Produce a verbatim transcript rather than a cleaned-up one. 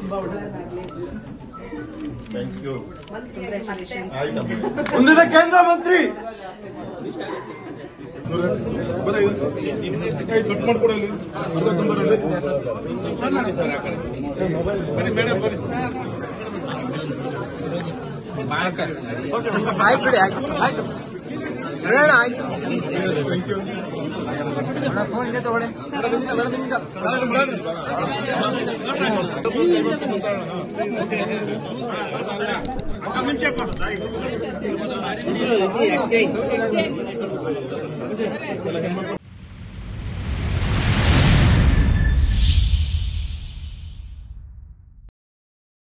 Thank you. ಮುಂದಿನ ಕೇಂದ್ರ ಮಂತ್ರಿ cut ಮಾಡ್ಕೊಡಲಿ ಅರ್ಧ ಕಂಬರಲ್ಲಿ ಆಯ್ತು ಬಿಡಿ ಆಯ್ತು ಆಯ್ತು ಆಯ್ತು ಥ್ಯಾಂಕ್ ಯು. ಫೋನ್ ಇದೆ ತಗೊಳ್ಳಿ. ಮುಂಚೆಪ್ಪ